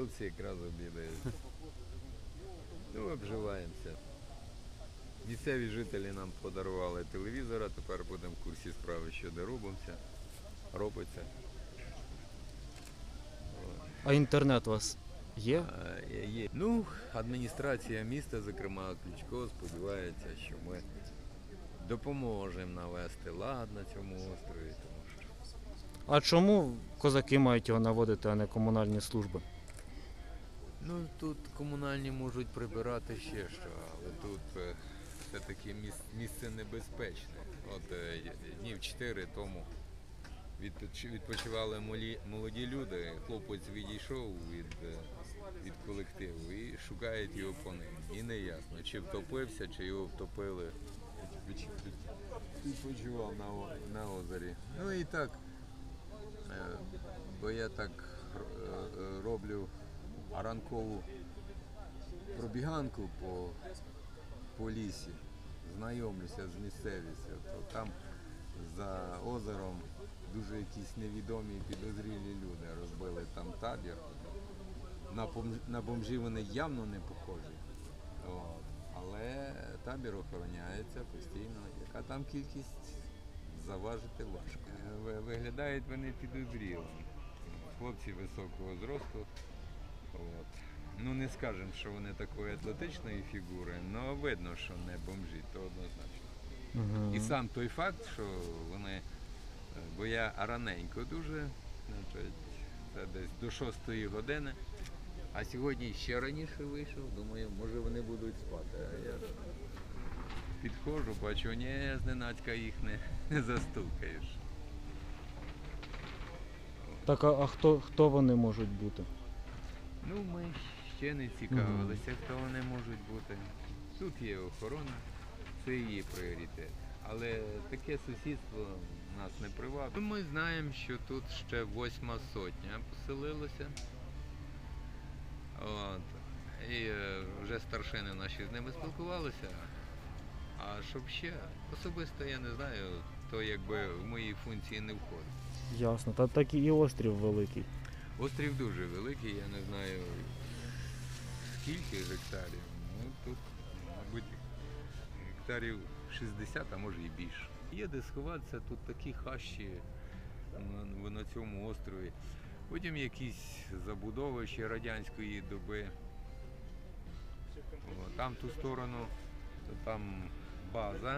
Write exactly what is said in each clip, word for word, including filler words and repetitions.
хлопці якраз обідають. Ну, обживаємося. Місцеві жителі нам подарували телевізора, тепер будемо в курсі справи, що де робимося, робиться. А інтернет у вас є? А, є. Ну, адміністрація міста, зокрема Кличко, сподівається, що ми допоможемо навести лад на цьому острові. Тому що... А чому козаки мають його наводити, а не комунальні служби? Ну, тут комунальні можуть прибирати ще що, але тут е, все-таки місце небезпечне. От е, днів чотири тому відпочивали молоді люди, хлопець відійшов від, від колективу і шукають його по ним. І не ясно, чи втопився, чи його втопили. Відпочивав на, на озері. Ну і так, бо я так роблю ранкову пробіганку по, по лісі, знайомлюся з місцевістю, то там за озером дуже якісь невідомі підозрілі люди розбили там табір. На, на бомжів вони явно не похожі. От. Але табір охороняється постійно. Яка там кількість, заважити важко. Виглядають вони підозріло. Хлопці високого зросту. От. Ну не скажемо, що вони такої атлетичної фігури, але видно, що не бомжі, то однозначно. Угу. І сам той факт, що вони, бо я раненько дуже, значить, це десь до шостої години, а сьогодні ще раніше вийшов, думаю, може вони будуть спати. А я підходжу, бачу, ні, зненацька їх не, не застукаєш. Так, а, а хто, хто вони можуть бути? Ну, ми ще не цікавилися, хто вони можуть бути. Тут є охорона, це її пріоритет. Але таке сусідство нас не привабить. Ми знаємо, що тут ще восьма сотня поселилося. От. І вже старшини наші з ними спілкувалися. А щоб ще, особисто я не знаю, то якби в мої функції не входить. Ясно, та так і острів великий. Острів дуже великий, я не знаю скільки гектарів. Ну тут, мабуть, гектарів шістдесят, а може і більше. Є де сховатися, тут такі хащі на, на цьому острові. Потім якісь забудови ще радянської доби. О, там ту сторону, там база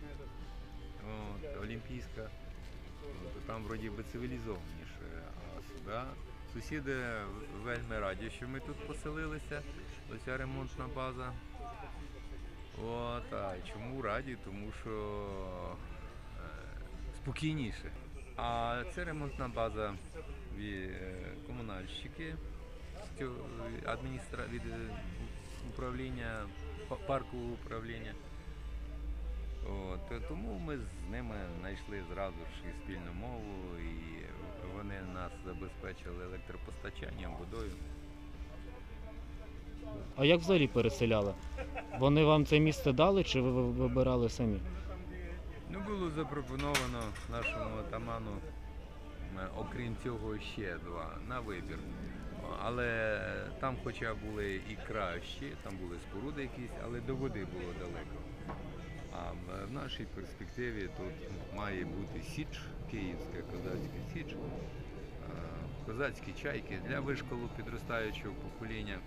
от, олімпійська, от, там вроді би цивілізованіше, а сюди сусіди вельми раді, що ми тут поселилися, оця ремонтна база. От, а чому раді? Тому що е, спокійніше. А це ремонтна база від е, комунальщики, адміністра... від управління, парку управління. От, тому ми з ними знайшли зразу ж і спільну мову, і вони нас забезпечили електропостачанням, водою. А як взагалі переселяли? Вони вам це місце дали чи ви вибирали самі? Ну, було запропоновано нашому атаману, окрім цього, ще два на вибір. Але там хоча були і кращі, там були споруди якісь, але до води було далеко. А в нашій перспективі тут має бути Січ, Київська козацька Січ, козацькі чайки для вишколу підростаючого покоління.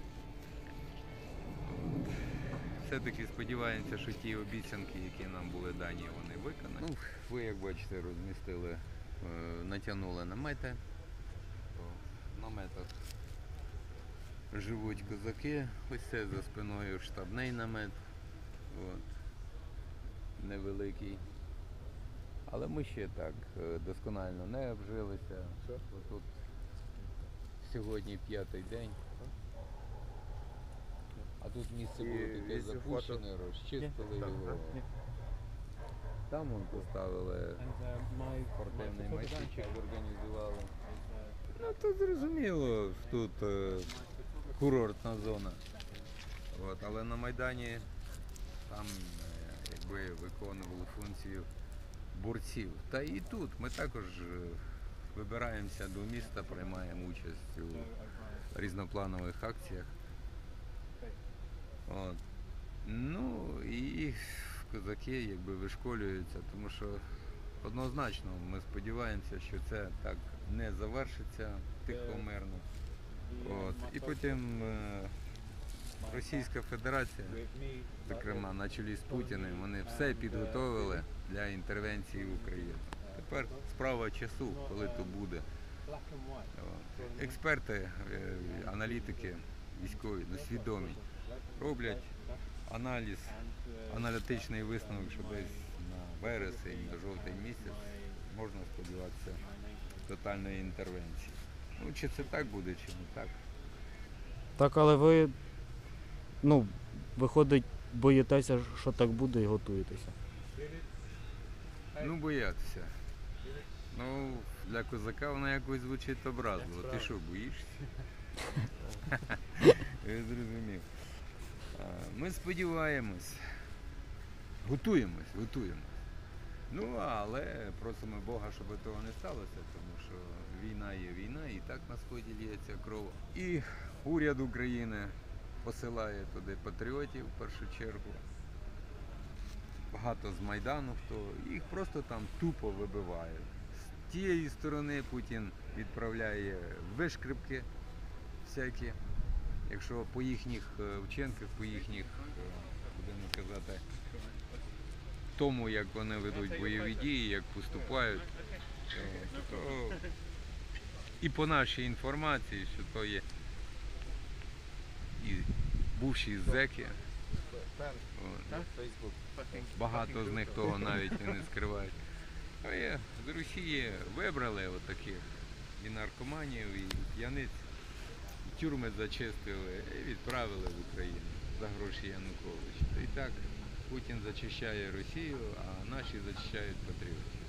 Все-таки сподіваємося, що ті обіцянки, які нам були дані, вони виконані. Ну, ви, як бачите, розмістили, натягнули намети. В наметах живуть козаки. Ось це за спиною штабний намет. От. Невеликий. Але ми ще так досконально не обжилися. Тут сьогодні п'ятий день. А тут місце було таке запущене, розчистили його. Там вон поставили спортивний майданчик, організували. Ну тут зрозуміло, тут е, курортна зона. От, але на Майдані там е, якби виконували функцію борців. Та і тут ми також вибираємося до міста, приймаємо участь у різнопланових акціях. От. Ну і козаки якби вишколюються, тому що однозначно ми сподіваємося, що це так не завершиться тихо, мирно. От. І потім е, Російська Федерація, зокрема на чолі з Путіним, вони все підготовили для інтервенції в Україну. Тепер справа часу, коли то буде. От. Експерти, е, аналітики військові, ну, свідомі, роблять аналіз, аналітичний висновок, що десь на вересень, на жовтий місяць можна сподіватися тотальної інтервенції. Ну, чи це так буде, чи не так. Так, але ви, ну, виходить, боїтеся, що так буде і готуєтеся. Ну, боятися. Ну, для козака вона якось звучить образливо. Ти що, боїшся? Я зрозумів. А, Ми сподіваємось, готуємось, готуємось. Ну, але просимо Бога, щоб того не сталося, тому що війна є війна, і так на сході лється кров. І уряд України посилає туди патріотів в першу чергу. Багато з Майдану, хто їх просто там тупо вибиває. З тієї сторони Путін відправляє вишкрипки всякі. Якщо по їхніх е, вчинках, по їхніх, е, будемо казати, тому, як вони ведуть бойові дії, як поступають, е, то і по нашій інформації, що то є і бувші зеки. От. Багато з них того навіть і не скривають. А є, з Росії вибрали отаких і наркоманів, і п'яниць, і тюрми зачистили і відправили в Україну за гроші Януковича. І так Путін зачищає Росію, а наші зачищають патріотів.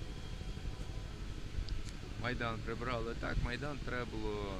Майдан прибрали. Так, Майдан треба було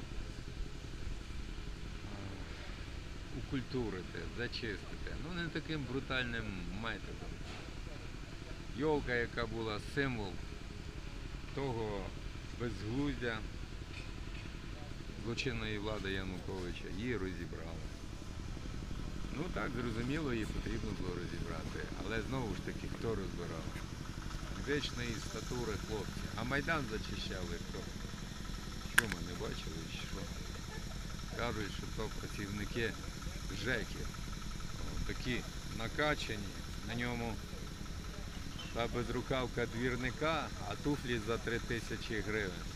укультурити, зачистити. Ну, не таким брутальним методом. Йолка, яка була символ того безглуздя злочинної влади Януковича, її розібрали. Ну так, зрозуміло, її потрібно було розібрати. Але знову ж таки, хто розбирав? Вічної статури хлопці. А Майдан зачищали хто? Що ми не бачили, чи що? Кажуть, що то працівники ЖЕКів. Такі накачані, на ньому та безрукавка двірника, а туфлі за три тисячі гривень.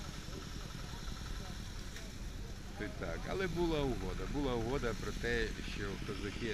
І так. Але була угода. Була угода про те, що козаки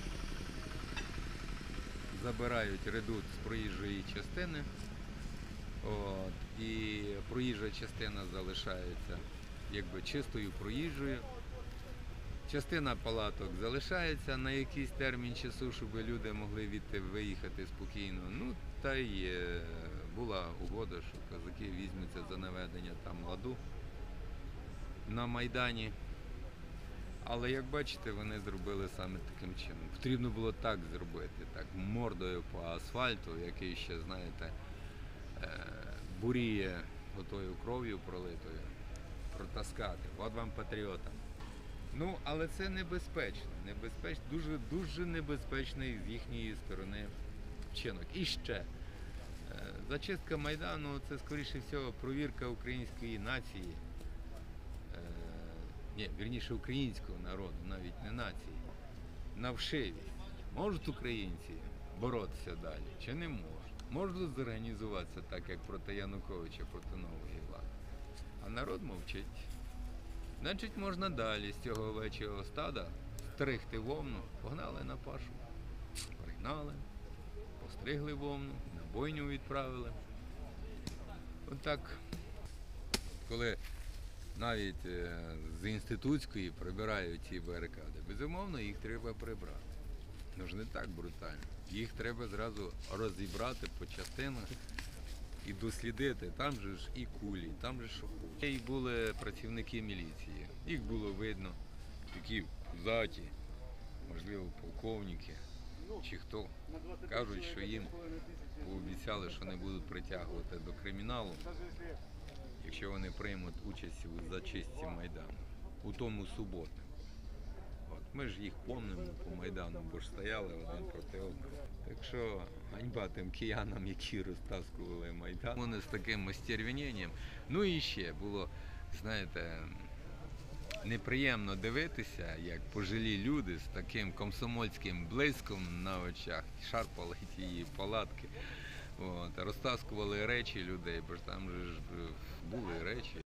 забирають редут з проїжджої частини. От, і проїжджа частина залишається якби чистою проїжджою. Частина палаток залишається на якийсь термін часу, щоб люди могли відти виїхати спокійно. Ну, та й е, була угода, що козаки візьмуться за наведення там ладу на Майдані. Але, як бачите, вони зробили саме таким чином. Потрібно було так зробити, так, мордою по асфальту, який ще, знаєте, е, буріє отою кров'ю пролитою, протаскати. От вам патріотам. Ну, але це небезпечно, небезпечно, дуже, дуже небезпечний з їхньої сторони вчинок. І ще, е, зачистка Майдану – це, скоріше всього, провірка української нації, е, ні, вірніше, українського народу, навіть не нації, на вшивість. Можуть українці боротися далі, чи не можуть? Можуть зорганізуватися так, як проти Януковича, проти нової влади. А народ мовчить. Значить, можна далі з цього овечого стада стригти вовну, погнали на пашу, пригнали, постригли вовну, на бойню відправили. Отак. Коли навіть з інститутської прибирають ці барикади, безумовно, їх треба прибрати. Ну ж не так брутально. Їх треба зразу розібрати по частинах і дослідити. Там же ж і кулі, там же що хоче. І були працівники міліції. Їх було видно, які заті, можливо, полковники чи хто. Кажуть, що їм пообіцяли, що не будуть притягувати до криміналу, якщо вони приймуть участь у зачистці Майдану. у тому суботу. От, ми ж їх помнимо по Майдану, бо ж стояли один проти одного. Так що ганьба тим киянам, які розтаскували Майдан. Вони з таким остервенінням. Ну і ще було, знаєте, неприємно дивитися, як пожилі люди з таким комсомольським блиском на очах шарпали ті палатки. От, розтаскували речі людей, бо ж там же ж були речі.